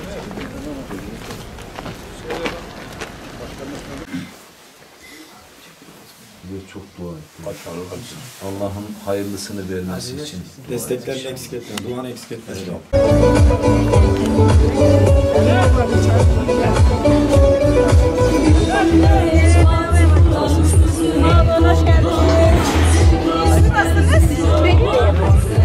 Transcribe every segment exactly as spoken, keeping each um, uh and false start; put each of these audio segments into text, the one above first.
Çok dua ettim. Allah'ın hayırlısını vermesi için. Desteklerini eksik etme, duanı eksik etme. Hoş geldiniz. İsmi nasılsınız? Bekliyorum.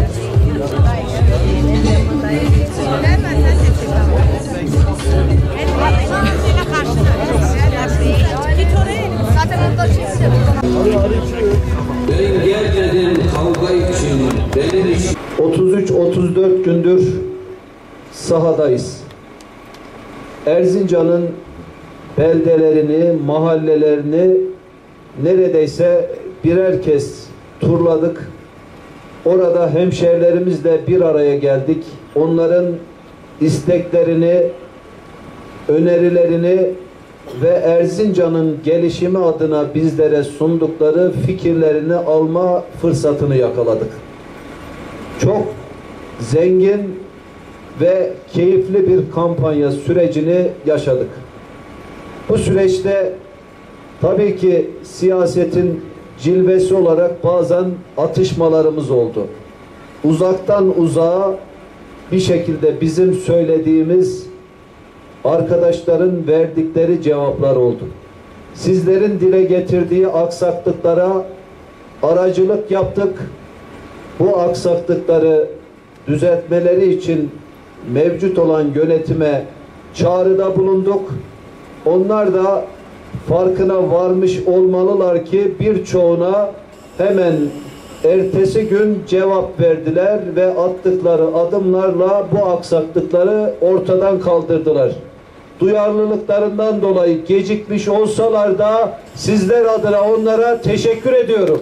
Ben gelmedim kavga için, benim için. otuz üç otuz dört gündür sahadayız. Erzincan'ın beldelerini, mahallelerini neredeyse birer kez turladık. Orada hemşehrilerimizle bir araya geldik. Onların isteklerini, önerilerini ve Erzincan'ın gelişimi adına bizlere sundukları fikirlerini alma fırsatını yakaladık. Çok zengin ve keyifli bir kampanya sürecini yaşadık. Bu süreçte tabii ki siyasetin cilvesi olarak bazen atışmalarımız oldu. Uzaktan uzağa bir şekilde bizim söylediğimiz arkadaşların verdikleri cevaplar oldu. Sizlerin dile getirdiği aksaklıklara aracılık yaptık. Bu aksaklıkları düzeltmeleri için mevcut olan yönetime çağrıda bulunduk. Onlar da farkına varmış olmalılar ki birçoğuna hemen ertesi gün cevap verdiler ve attıkları adımlarla bu aksaklıkları ortadan kaldırdılar. Duyarlılıklarından dolayı gecikmiş olsalar da sizler adına onlara teşekkür ediyorum.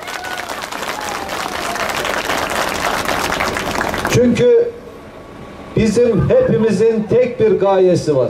Çünkü bizim hepimizin tek bir gayesi var.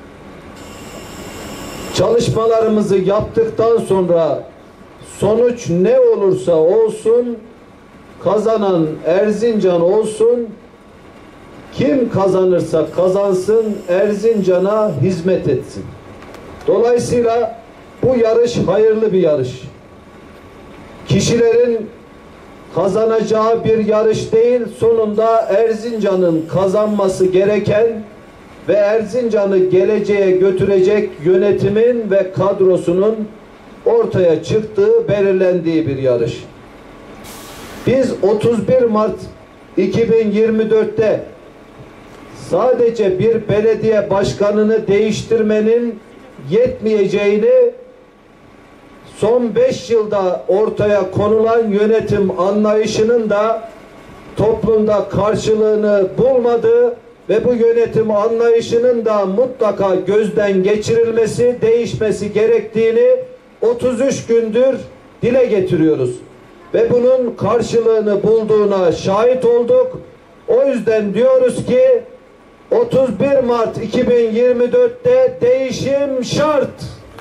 Çalışmalarımızı yaptıktan sonra sonuç ne olursa olsun kazanan Erzincan olsun, kim kazanırsa kazansın Erzincan'a hizmet etsin. Dolayısıyla bu yarış hayırlı bir yarış. Kişilerin kazanacağı bir yarış değil, sonunda Erzincan'ın kazanması gereken ve Erzincan'ı geleceğe götürecek yönetimin ve kadrosunun ortaya çıktığı, belirlendiği bir yarış. Biz otuz bir Mart iki bin yirmi dört'te sadece bir belediye başkanını değiştirmenin yetmeyeceğini, son beş yılda ortaya konulan yönetim anlayışının da toplumda karşılığını bulmadığı ve bu yönetim anlayışının da mutlaka gözden geçirilmesi, değişmesi gerektiğini otuz üç gündür dile getiriyoruz. Ve bunun karşılığını bulduğuna şahit olduk. O yüzden diyoruz ki otuz bir Mart iki bin yirmi dört'te değişim şart.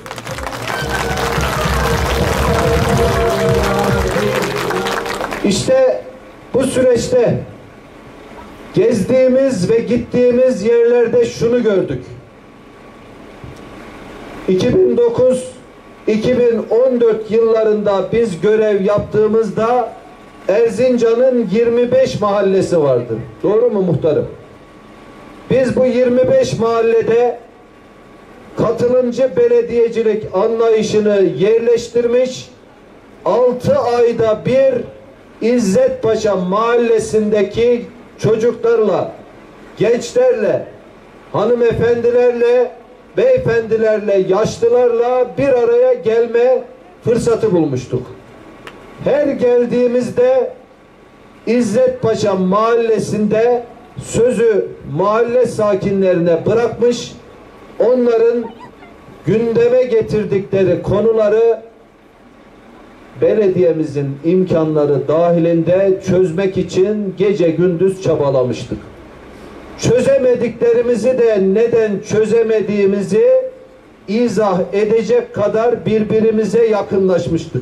İşte bu süreçte gezdiğimiz ve gittiğimiz yerlerde şunu gördük. iki bin dokuz iki bin on dört yıllarında biz görev yaptığımızda Erzincan'ın yirmi beş mahallesi vardı. Doğru mu muhtarım? Biz bu yirmi beş mahallede katılımcı belediyecilik anlayışını yerleştirmiş, altı ayda bir İzzet Paşa mahallesindeki çocuklarla, gençlerle, hanımefendilerle, beyefendilerle, yaşlılarla bir araya gelme fırsatı bulmuştuk. Her geldiğimizde İzzet Paşa mahallesinde sözü mahalle sakinlerine bırakmış, onların gündeme getirdikleri konuları belediyemizin imkanları dahilinde çözmek için gece gündüz çabalamıştık. Çözemediklerimizi de neden çözemediğimizi izah edecek kadar birbirimize yakınlaşmıştık.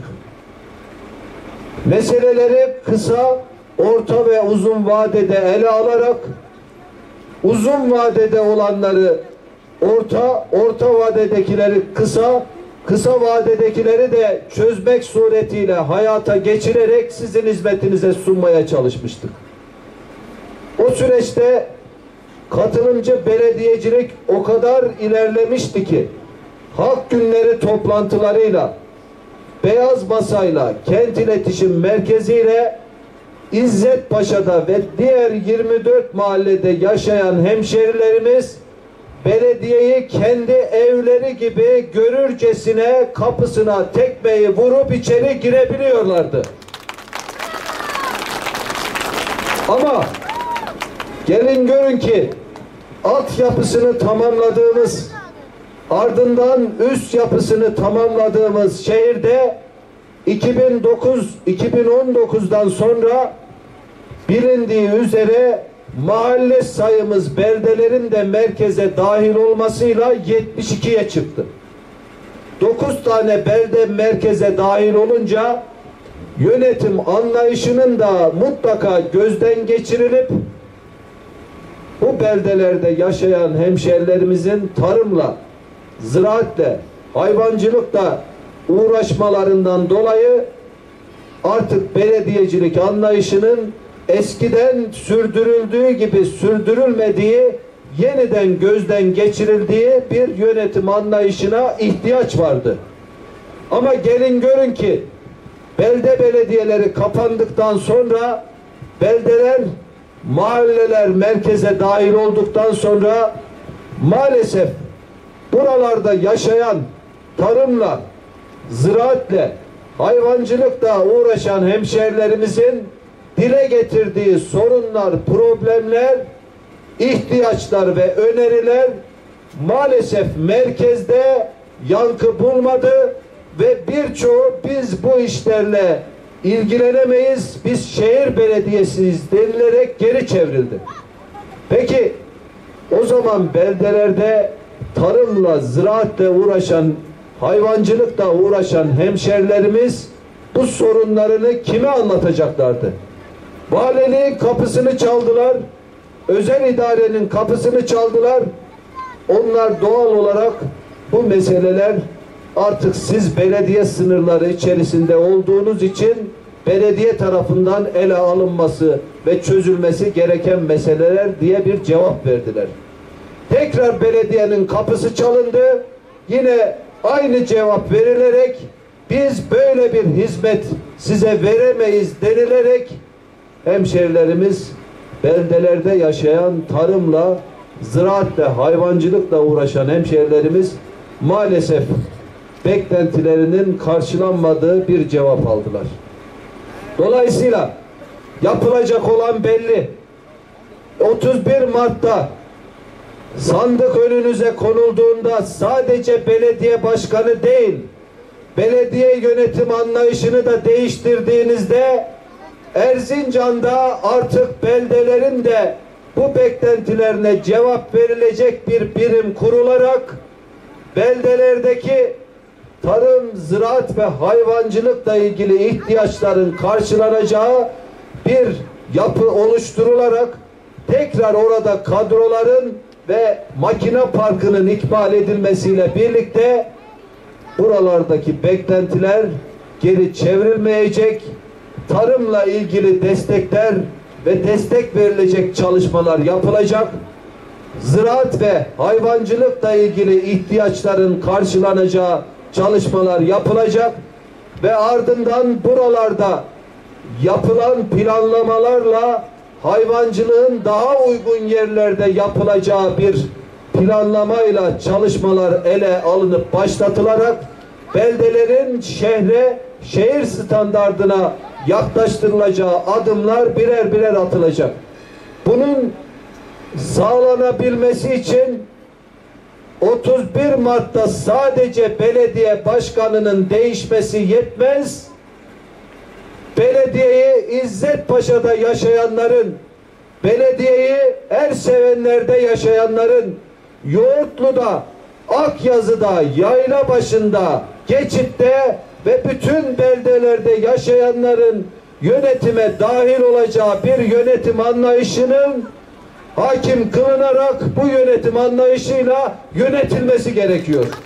Meseleleri kısa, orta ve uzun vadede ele alarak uzun vadede olanları orta, orta vadedekileri kısa, kısa vadedekileri de çözmek suretiyle hayata geçirerek sizin hizmetinize sunmaya çalışmıştık. O süreçte katılımcı belediyecilik o kadar ilerlemişti ki halk günleri toplantılarıyla, beyaz masayla, kent iletişim merkeziyle İzzet Paşa'da ve diğer yirmi dört mahallede yaşayan hemşerilerimiz belediyeyi kendi evleri gibi görürcesine kapısına tekmeyi vurup içeri girebiliyorlardı. Ama gelin görün ki altyapısını tamamladığımız, ardından üst yapısını tamamladığımız şehirde iki bin dokuz iki bin on dokuzdan sonra bilindiği üzere mahalle sayımız beldelerin de merkeze dahil olmasıyla yetmiş ikiye çıktı. dokuz tane belde merkeze dahil olunca yönetim anlayışının da mutlaka gözden geçirilip bu beldelerde yaşayan hemşerilerimizin tarımla, ziraatle, hayvancılıkla uğraşmalarından dolayı artık belediyecilik anlayışının eskiden sürdürüldüğü gibi sürdürülmediği, yeniden gözden geçirildiği bir yönetim anlayışına ihtiyaç vardı. Ama gelin görün ki belde belediyeleri kapandıktan sonra beldeler, mahalleler merkeze dahil olduktan sonra maalesef buralarda yaşayan tarımla, ziraatle, hayvancılıkla uğraşan hemşerilerimizin dile getirdiği sorunlar, problemler, ihtiyaçlar ve öneriler maalesef merkezde yankı bulmadı ve birçoğu biz bu işlerle ilgilenemeyiz, biz şehir belediyesiyiz denilerek geri çevrildi. Peki o zaman beldelerde tarımla, ziraatle uğraşan, hayvancılıkla uğraşan hemşerilerimiz bu sorunlarını kime anlatacaklardı? Valiliğin kapısını çaldılar, özel idarenin kapısını çaldılar. Onlar doğal olarak bu meseleler artık siz belediye sınırları içerisinde olduğunuz için belediye tarafından ele alınması ve çözülmesi gereken meseleler diye bir cevap verdiler. Tekrar belediyenin kapısı çalındı. Yine aynı cevap verilerek biz böyle bir hizmet size veremeyiz denilerek hemşerilerimiz, beldelerde yaşayan tarımla, ziraatle, hayvancılıkla uğraşan hemşerilerimiz maalesef beklentilerinin karşılanmadığı bir cevap aldılar. Dolayısıyla yapılacak olan belli. otuz bir Mart'ta sandık önünüze konulduğunda sadece belediye başkanı değil, belediye yönetim anlayışını da değiştirdiğinizde Erzincan'da artık beldelerin de bu beklentilerine cevap verilecek bir birim kurularak beldelerdeki tarım, ziraat ve hayvancılıkla ilgili ihtiyaçların karşılanacağı bir yapı oluşturularak tekrar orada kadroların ve makine parkının ikmal edilmesiyle birlikte buralardaki beklentiler geri çevrilmeyecek, tarımla ilgili destekler ve destek verilecek çalışmalar yapılacak, ziraat ve hayvancılıkla ilgili ihtiyaçların karşılanacağı çalışmalar yapılacak ve ardından buralarda yapılan planlamalarla hayvancılığın daha uygun yerlerde yapılacağı bir planlamayla çalışmalar ele alınıp başlatılarak beldelerin şehre, şehir standardına yaklaştırılacağı adımlar birer birer atılacak. Bunun sağlanabilmesi için otuz bir Mart'ta sadece belediye başkanının değişmesi yetmez. Belediyeyi İzzet Paşa'da yaşayanların, belediyeyi Ersevenler'de yaşayanların, Yoğurtlu'da, Akyazı'da, Yaylabaşı'nda, Geçit'te ve bütün beldelerde yaşayanların yönetime dahil olacağı bir yönetim anlayışının hakim kılınarak bu yönetim anlayışıyla yönetilmesi gerekiyor.